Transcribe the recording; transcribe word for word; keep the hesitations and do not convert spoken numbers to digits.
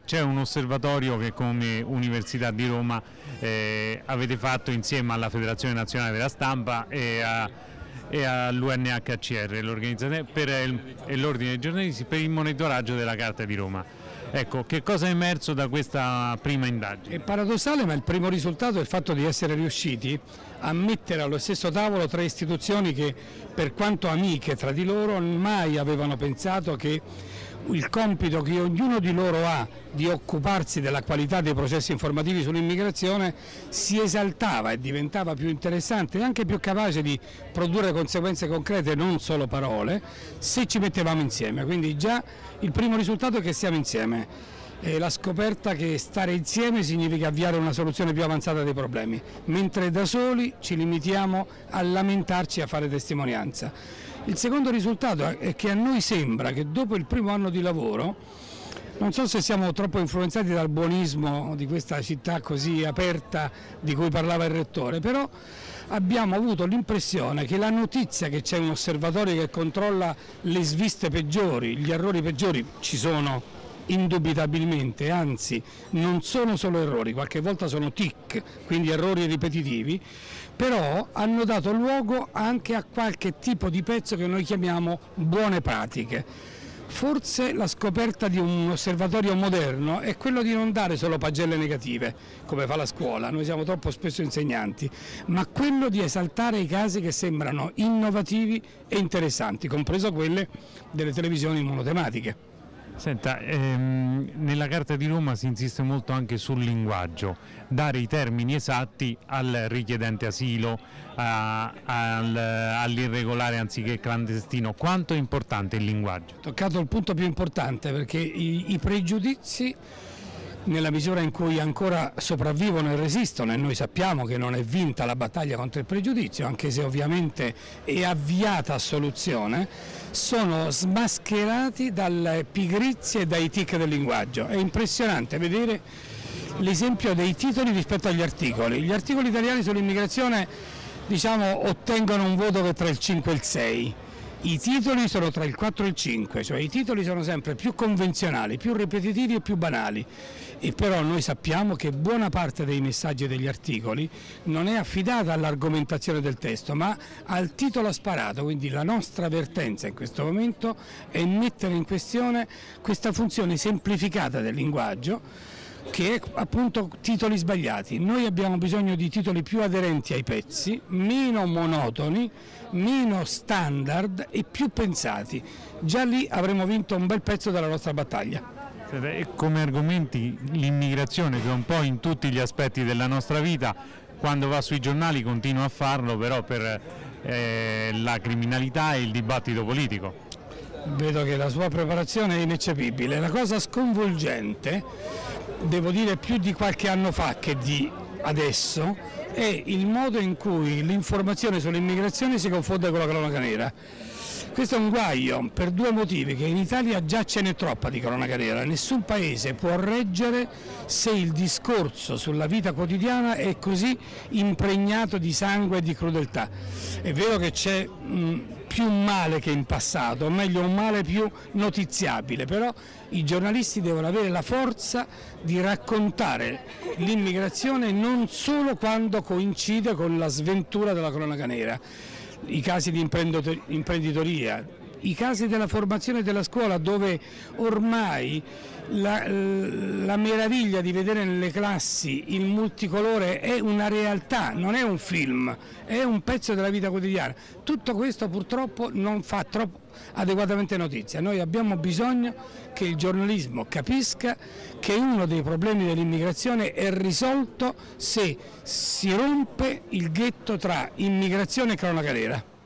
c'è un osservatorio che come Università di Roma eh, avete fatto insieme alla Federazione Nazionale della Stampa e a e all'U N H C R, l'organizzazione per il, e l'Ordine dei giornalisti, per il monitoraggio della Carta di Roma. Ecco, che cosa è emerso da questa prima indagine? È paradossale, ma il primo risultato è il fatto di essere riusciti a mettere allo stesso tavolo tre istituzioni che, per quanto amiche tra di loro, mai avevano pensato che il compito che ognuno di loro ha di occuparsi della qualità dei processi informativi sull'immigrazione si esaltava e diventava più interessante e anche più capace di produrre conseguenze concrete, non solo parole, se ci mettevamo insieme. Quindi già il primo risultato è che siamo insieme. È la scoperta che stare insieme significa avviare una soluzione più avanzata dei problemi, mentre da soli ci limitiamo a lamentarci e a fare testimonianza. Il secondo risultato è che a noi sembra che dopo il primo anno di lavoro, non so se siamo troppo influenzati dal buonismo di questa città così aperta di cui parlava il Rettore, però abbiamo avuto l'impressione che la notizia che c'è un osservatorio che controlla le sviste peggiori, gli errori peggiori, ci sono indubitabilmente, anzi non sono solo errori, qualche volta sono tic, quindi errori ripetitivi, però hanno dato luogo anche a qualche tipo di pezzo che noi chiamiamo buone pratiche. Forse la scoperta di un osservatorio moderno è quello di non dare solo pagelle negative, come fa la scuola, noi siamo troppo spesso insegnanti, ma quello di esaltare i casi che sembrano innovativi e interessanti, compreso quelle delle televisioni monotematiche. Senta, ehm, nella Carta di Roma si insiste molto anche sul linguaggio, dare i termini esatti al richiedente asilo, a, al, all'irregolare anziché clandestino. Quanto è importante il linguaggio? Ho toccato il punto più importante, perché i, i pregiudizi, nella misura in cui ancora sopravvivono e resistono, e noi sappiamo che non è vinta la battaglia contro il pregiudizio, anche se ovviamente è avviata a soluzione, sono smascherati dalle pigrizie e dai tic del linguaggio. È impressionante vedere l'esempio dei titoli rispetto agli articoli. Gli articoli italiani sull'immigrazione, diciamo, ottengono un voto che è tra il cinque e il sei. I titoli sono tra il quattro e il cinque, cioè i titoli sono sempre più convenzionali, più ripetitivi e più banali, e però noi sappiamo che buona parte dei messaggi degli articoli non è affidata all'argomentazione del testo, ma al titolo sparato. Quindi la nostra avvertenza in questo momento è mettere in questione questa funzione semplificata del linguaggio, che è appunto titoli sbagliati. Noi abbiamo bisogno di titoli più aderenti ai pezzi, meno monotoni, meno standard e più pensati. Già lì avremo vinto un bel pezzo della nostra battaglia. E come argomenti l'immigrazione, che è un po' in tutti gli aspetti della nostra vita, quando va sui giornali continua a farlo, però per eh, la criminalità e il dibattito politico. Vedo che la sua preparazione è ineccepibile. La cosa sconvolgente, devo dire più di qualche anno fa che di adesso, è il modo in cui l'informazione sull'immigrazione si confonde con la cronaca nera. Questo è un guaio per due motivi: che in Italia già ce n'è troppa di cronaca nera, nessun paese può reggere se il discorso sulla vita quotidiana è così impregnato di sangue e di crudeltà. È vero che c'è più male che in passato, o meglio un male più notiziabile, però i giornalisti devono avere la forza di raccontare l'immigrazione non solo quando coincide con la sventura della cronaca nera. I casi di imprenditoria, i casi della formazione della scuola, dove ormai la, la meraviglia di vedere nelle classi il multicolore è una realtà, non è un film, è un pezzo della vita quotidiana. Tutto questo purtroppo non fa troppo adeguatamente notizia. Noi abbiamo bisogno che il giornalismo capisca che uno dei problemi dell'immigrazione è risolto se si rompe il ghetto tra immigrazione e cronaca nera.